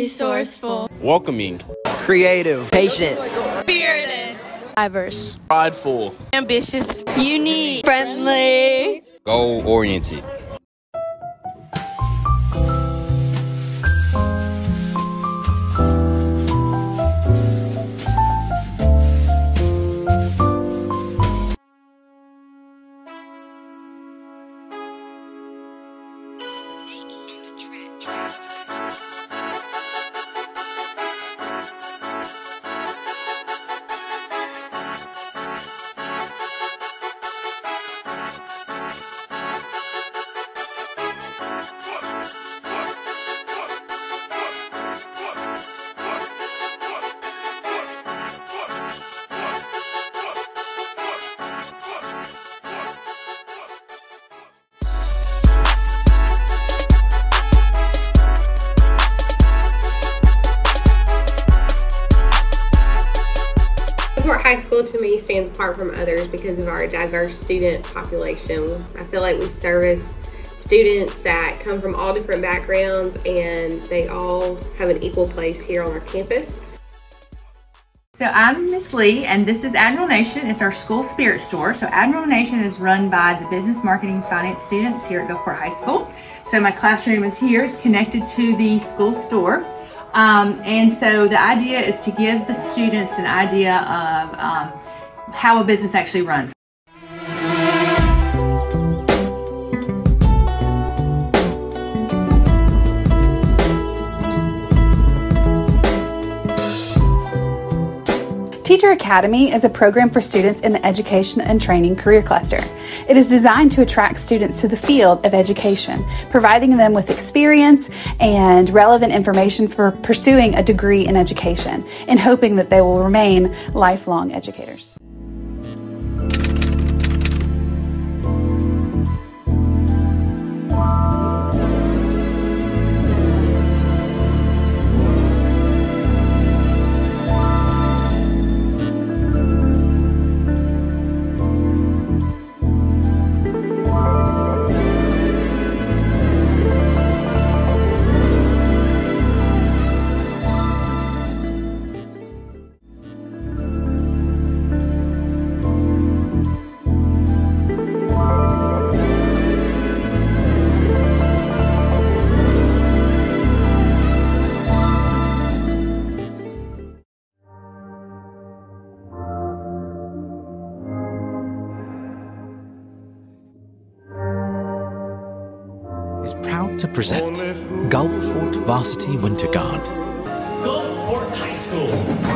resourceful, welcoming, creative, patient, spirited, diverse, prideful, ambitious, unique, friendly, goal-oriented. Gulfport High School to me stands apart from others because of our diverse student population. I feel like we service students that come from all different backgrounds and they all have an equal place here on our campus. So I'm Miss Lee and this is Admiral Nation. It's our school spirit store. So Admiral Nation is run by the business marketing finance students here at Gulfport High School. So my classroom is here. It's connected to the school store. And so the idea is to give the students an idea of how a business actually runs. Teacher Academy is a program for students in the Education and Training Career Cluster. It is designed to attract students to the field of education, providing them with experience and relevant information for pursuing a degree in education, and hoping that they will remain lifelong educators. Is proud to present Gulfport Varsity Winter Guard. Gulfport High School.